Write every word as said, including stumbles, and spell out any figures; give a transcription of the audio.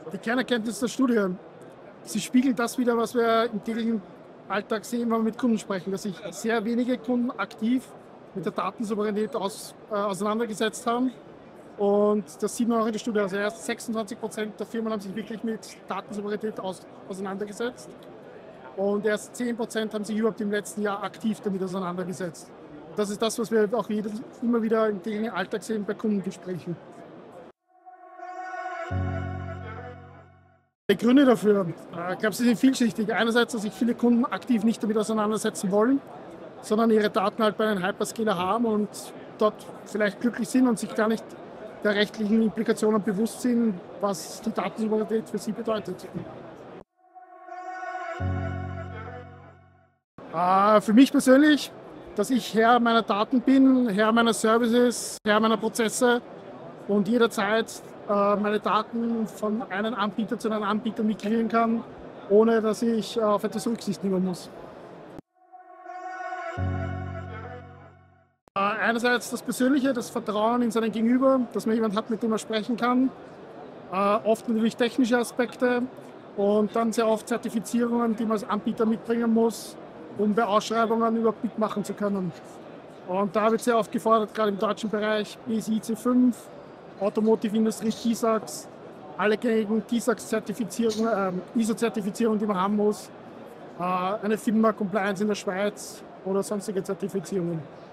Die Kernerkenntnis der Studie, sie spiegelt das wider, was wir im täglichen Alltag sehen, wenn wir mit Kunden sprechen, dass sich sehr wenige Kunden aktiv mit der Datensouveränität aus, äh, auseinandergesetzt haben. Und das sieht man auch in der Studie. Also erst sechsundzwanzig Prozent der Firmen haben sich wirklich mit Datensouveränität aus, auseinandergesetzt. Und erst zehn Prozent haben sich überhaupt im letzten Jahr aktiv damit auseinandergesetzt. Das ist das, was wir auch jedes, immer wieder im täglichen Alltag sehen bei Kundengesprächen. Die Gründe dafür, äh, ich glaube, sie sind vielschichtig. Einerseits, dass sich viele Kunden aktiv nicht damit auseinandersetzen wollen, sondern ihre Daten halt bei einem Hyperscaler haben und dort vielleicht glücklich sind und sich gar nicht der rechtlichen Implikationen bewusst sind, was die Datensouveränität für sie bedeutet. Äh, für mich persönlich, dass ich Herr meiner Daten bin, Herr meiner Services, Herr meiner Prozesse und jederzeit äh, meine Daten von einem Anbieter zu einem Anbieter migrieren kann, ohne dass ich äh, auf etwas Rücksicht nehmen muss. Äh, einerseits das Persönliche, das Vertrauen in seinen Gegenüber, dass man jemanden hat, mit dem man sprechen kann. Äh, oft natürlich technische Aspekte und dann sehr oft Zertifizierungen, die man als Anbieter mitbringen muss, um bei Ausschreibungen überhaupt mitmachen zu können. Und da wird sehr oft gefordert, gerade im deutschen Bereich, B S I I C fünf, Automotive-Industrie, T I S A X, alle gängigen T I S A X-Zertifizierungen, äh, I S O-Zertifizierungen, die man haben muss, äh, eine FINMA-Compliance in der Schweiz oder sonstige Zertifizierungen.